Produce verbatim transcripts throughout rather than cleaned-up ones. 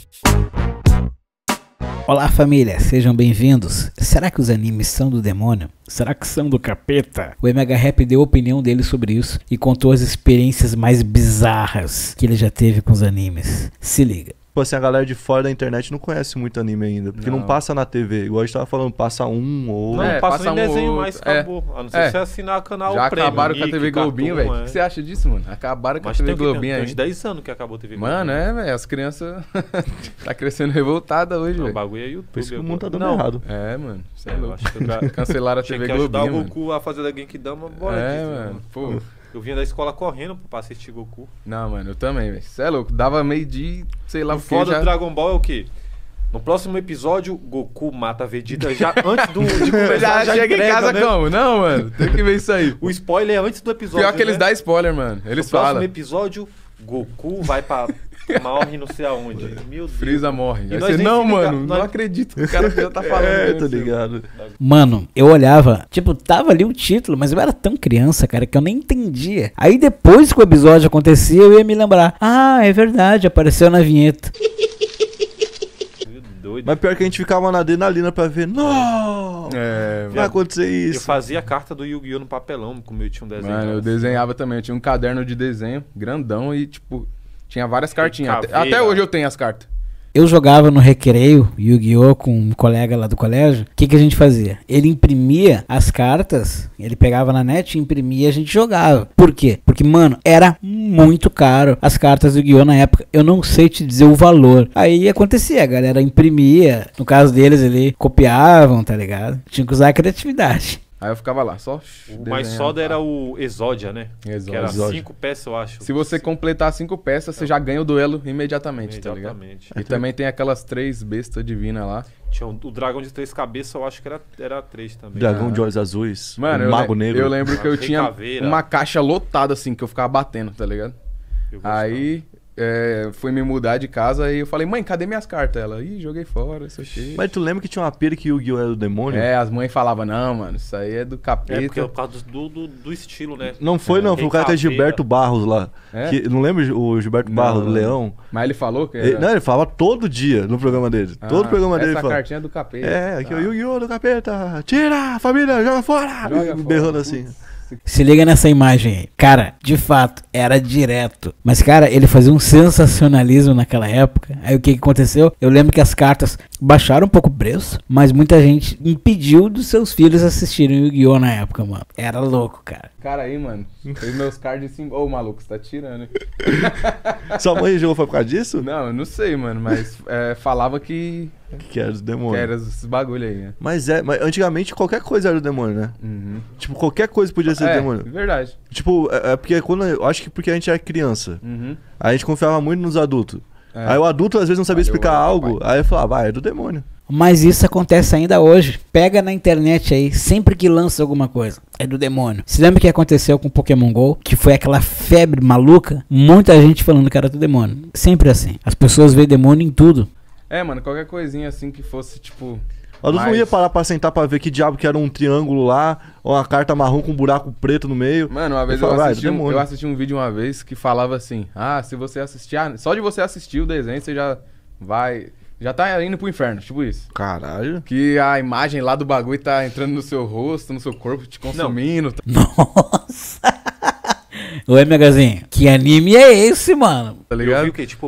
Olá família, sejam bem-vindos. Será que os animes são do demônio? Será que são do capeta? O M H Rap deu a opinião dele sobre isso e contou as experiências mais bizarras que ele já teve com os animes. Se liga. Tipo assim, a galera de fora da internet não conhece muito anime ainda, porque não, não passa na T V, igual a gente tava falando, passa um ou... Não, é, passa, passa em desenho um, mais, acabou. É. A não ser é. se você assinar o canal Já Prêmio, acabaram com a T V Globinho, velho. O é. que você acha disso, mano? Acabaram com Mas a T V tem Globinho aí. Tem uns dez anos que acabou a T V Globinho. Mano, é, velho, as crianças tá crescendo revoltada hoje, velho. O bagulho é YouTube. Por isso que o mundo tá dando não. errado. É, mano, você é, é louco. Acho que eu Cancelaram a T V Globinho, mano. mano. O Goku a fazer da Genkidama, bora É, disso, mano, pô... Eu vinha da escola correndo pra assistir Goku. Não, mano, eu também, velho. Você é louco. Dava meio de, sei lá o que. foda já... do Dragon Ball é o quê? No próximo episódio, Goku mata a Vegeta já antes do, de começar. já já chega entrega, em casa né? como? Não, mano, tem que ver isso aí. O spoiler é antes do episódio. Pior que eles né? dão spoiler, mano. Eles no falam. No próximo episódio, Goku vai pra... morre não sei aonde. Meu Deus. Freeza morre. E Você, não, mano, nós... não acredito que o cara já tá falando. É, tô ligado. Mano, eu olhava, tipo, tava ali o título, mas eu era tão criança, cara, que eu nem entendia. Aí depois que o episódio acontecia, eu ia me lembrar. Ah, é verdade, apareceu na vinheta. Doido. Mas pior que a gente ficava na adrenalina pra ver. Não! É, vai acontecer isso. Eu fazia a carta do Yu-Gi-Oh! No papelão, como eu tinha um desenho. Mano, eu assim. desenhava também. Eu tinha um caderno de desenho grandão e, tipo, tinha várias cartinhas. Até, caveira. até hoje eu tenho as cartas. Eu jogava no recreio Yu-Gi-Oh! Com um colega lá do colégio. O que, que a gente fazia? Ele imprimia as cartas, ele pegava na net, imprimia e a gente jogava. Por quê? Porque, mano, era muito caro as cartas do Yu-Gi-Oh! Na época. Eu não sei te dizer o valor. Aí acontecia, a galera imprimia. No caso deles, ele copiavam, tá ligado? Tinha que usar a criatividade. Aí eu ficava lá, só. O mais foda era o Exódia, né? Exódia. Que era Exódia. cinco peças, eu acho. Se você completar cinco peças, você já ganha o duelo imediatamente, tá ligado? Imediatamente. E também tem aquelas três bestas divinas lá. Tinha o dragão de três cabeças, eu acho que era, era três também. Dragão Ah. de olhos azuis. Mano, o eu, Mago le- Negro. eu lembro que eu Rei tinha Caveira. uma caixa lotada assim, que eu ficava batendo, tá ligado? Eu gostava. Aí é, fui me mudar de casa e eu falei, mãe, cadê minhas cartas? Ela, ih, joguei fora, isso aqui. Mas tu lembra que tinha uma pira que o Yu-Gi-Oh! Era do demônio? É, as mães falavam, não, mano, isso aí é do capeta. É, porque é por causa do, do, do estilo, né? Não foi, não. Foi Rei o cara que é Caveira. Gilberto Barros lá. É? Que, não lembra o Gilberto Não, Barros, do não. Leão? Mas ele falou que Ele, era... não, ele falava todo dia no programa dele. Ah, todo programa dele ele essa falava. cartinha é do capeta. É, aqui é Tá. o Yu-Gi-Oh! Do capeta. Tira, família, joga fora. Joga Berrando fora, assim. putz. Se liga nessa imagem aí. Cara, de fato, era direto. Mas, cara, ele fazia um sensacionalismo naquela época. Aí o que, que aconteceu? Eu lembro que as cartas baixaram um pouco o preço, mas muita gente impediu dos seus filhos assistirem o Yu-Gi-Oh! Na época, mano. Era louco, cara. Cara aí, mano, fez meus cards assim... Ô, maluco, você tá tirando, hein? Sua mãe jogou foi por causa disso? Não, eu não sei, mano, mas é, falava que, Que era do que demônio. era esses bagulho aí, né? Mas é, mas antigamente qualquer coisa era do demônio, né? Uhum. Tipo, qualquer coisa podia ser do É, demônio. verdade. Tipo, é, é porque quando. Eu acho que porque a gente era criança. Uhum. A gente confiava muito nos adultos. É. Aí o adulto às vezes não sabia Valeu, explicar valeu, algo. papai. Aí eu falava, ah, é do demônio. Mas isso acontece ainda hoje. Pega na internet aí, sempre que lança alguma coisa. É do demônio. Se lembra o que aconteceu com Pokémon GO? Que foi aquela febre maluca? Muita gente falando que era do demônio. Sempre assim. As pessoas veem demônio em tudo. É, mano, qualquer coisinha assim que fosse, tipo... O adulto não Mas- ia parar pra sentar pra ver que diabo que era um triângulo lá, ou uma carta marrom com um buraco preto no meio. Mano, uma vez Eu eu, falava, ah, é do assisti um, demônio. eu assisti um vídeo uma vez que falava assim... Ah, se você assistir... Ah, só de você assistir o desenho, você já vai... Já tá indo pro inferno, tipo isso. Caralho. Que a imagem lá do bagulho tá entrando no seu rosto, no seu corpo, te consumindo. Tá Nossa! Oi, Megazinho. Que anime é esse, mano? tá Eu ligado? vi o quê? Tipo,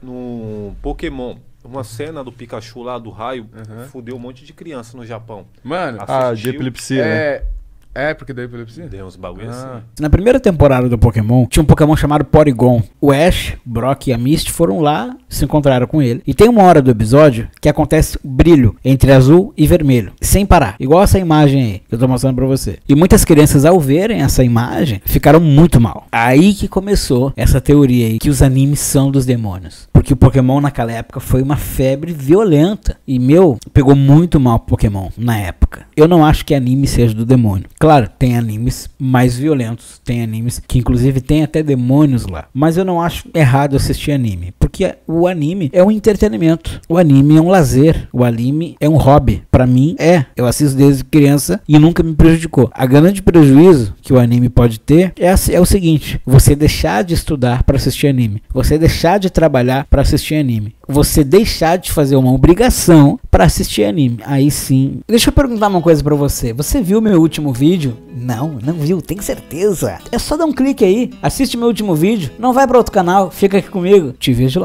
no Pokémon, uma cena do Pikachu lá, do raio, Uhum. fudeu um monte de criança no Japão. Mano, Ah, de Assistiu? epilepsia, né? é... É, porque deu epilepsia? Deu uns bagulho Ah. assim. Na primeira temporada do Pokémon, tinha um Pokémon chamado Porygon. O Ash, o Brock e a Misty foram lá, se encontraram com ele. E tem uma hora do episódio que acontece brilho entre azul e vermelho, sem parar. Igual essa imagem aí, que eu tô mostrando pra você. E muitas crianças, ao verem essa imagem, ficaram muito mal. Aí que começou essa teoria aí, que os animes são dos demônios. Porque o Pokémon naquela época foi uma febre violenta. E, meu, pegou muito mal o Pokémon na época. Eu não acho que anime seja do demônio. Claro, tem animes mais violentos, tem animes que inclusive tem até demônios lá. Mas eu não acho errado assistir anime. Por que o anime é um entretenimento. O anime é um lazer. O anime é um hobby. Pra mim, é. Eu assisto desde criança e nunca me prejudicou. A grande prejuízo que o anime pode ter é, é o seguinte: você deixar de estudar pra assistir anime. Você deixar de trabalhar pra assistir anime. Você deixar de fazer uma obrigação pra assistir anime. Aí sim. Deixa eu perguntar uma coisa pra você. Você viu meu último vídeo? Não, não viu, tem certeza. É só dar um clique aí. Assiste meu último vídeo. Não vai pra outro canal. Fica aqui comigo. Te vejo lá.